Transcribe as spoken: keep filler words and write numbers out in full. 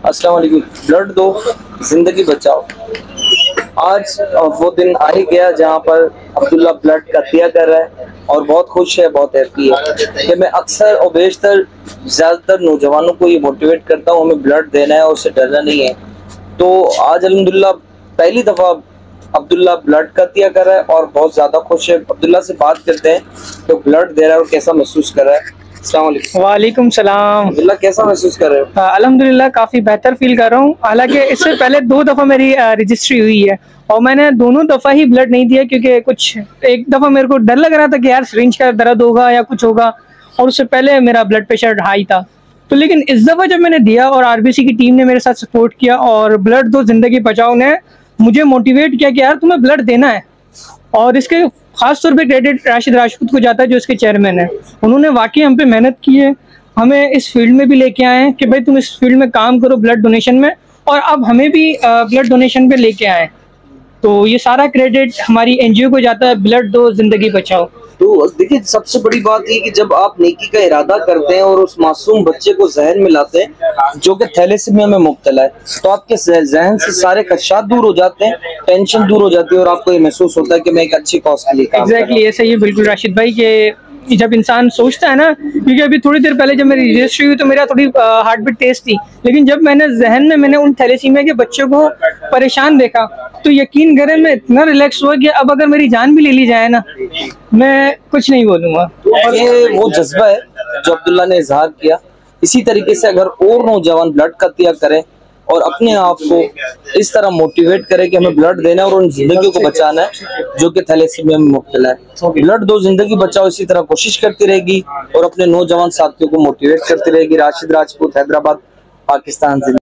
अस्सलाम वालेकुम। ब्लड दो, जिंदगी बचाओ। आज वो दिन आ ही गया जहाँ पर अब्दुल्ला ब्लड का दिया कर रहा है और बहुत खुश है, बहुत हैप्पी है कि मैं अक्सर और बेशतर ज़्यादातर नौजवानों को ये मोटिवेट करता हूँ हमें ब्लड देना है और उससे डरना नहीं है। तो आज अल्हम्दुलिल्लाह पहली दफ़ा अब्दुल्ला ब्लड का दिया कर रहा है और बहुत ज़्यादा खुश है। अब्दुल्ला से बात करते हैं तो ब्लड दे रहा है और कैसा महसूस कर रहा है। वालेकुम सलाम। अब्दुल्ला कैसा महसूस कर रहे हो? अल्हम्दुलिल्लाह काफ़ी बेहतर फील कर रहा हूँ। हालांकि इससे पहले दो दफ़ा मेरी रजिस्ट्री हुई है और मैंने दोनों दफ़ा ही ब्लड नहीं दिया क्योंकि कुछ एक दफ़ा मेरे को डर लग रहा था कि यार सिरिंज का दर्द होगा या कुछ होगा, और उससे पहले मेरा ब्लड प्रेशर हाई था। तो लेकिन इस दफ़ा जब मैंने दिया और आरबीसी की टीम ने मेरे साथ सपोर्ट किया और ब्लड दो जिंदगी बचाओ ने मुझे मोटिवेट किया कि यार तुम्हें ब्लड देना है। और इसके खास तौर पे क्रेडिट राशिद राजपूत को जाता है जो इसके चेयरमैन है। उन्होंने वाकई हम पे मेहनत की है, हमें इस फील्ड में भी लेके आए हैं कि भाई तुम इस फील्ड में काम करो ब्लड डोनेशन में, और अब हमें भी ब्लड डोनेशन पे लेके आए। तो ये सारा क्रेडिट हमारी एनजीओ को जाता है, ब्लड दो जिंदगी बचाओ। तो देखिए सबसे बड़ी बात ये कि जब आप नेकी का इरादा करते हैं और उस मासूम बच्चे को जहन में लाते हैं जो कि थैलेसीमिया में मुब्तला है, तो आपके जहन से सारे खदशात दूर हो जाते हैं, टेंशन दूर हो जाती है और आपको ये महसूस होता है कि मैं एक अच्छी कॉज के लिए काम कर रहा हूं। एग्जैक्टली ऐसा ही बिल्कुल राशिद भाई के जब इंसान सोचता है ना, क्योंकि अभी थोड़ी देर पहले जब मेरी रजिस्ट्री हुई तो मेरा थोड़ी हार्ट बीट तेज थी, लेकिन जब मैंने जहन में मैंने उन थैलेसीमिया के बच्चों को परेशान देखा तो यकीन करें मैं इतना रिलैक्स हुआ कि अब अगर मेरी जान भी ले ली जाए ना मैं कुछ नहीं बोलूँगा। और ये वो जज्बा है जो अब्दुल्ला ने इजहार किया। इसी तरीके से अगर और नौजवान ब्लड का त्याग करें और अपने आप को इस तरह मोटिवेट करें कि हमें ब्लड देना है और उन जिंदगियों को बचाना है जो कि थैलेसीमिया में मुब्तला है। ब्लड दो जिंदगी बचाओ इसी तरह कोशिश करती रहेगी और अपने नौजवान साथियों को मोटिवेट करती रहेगी। राशिद राजपूत, हैदराबाद, पाकिस्तान।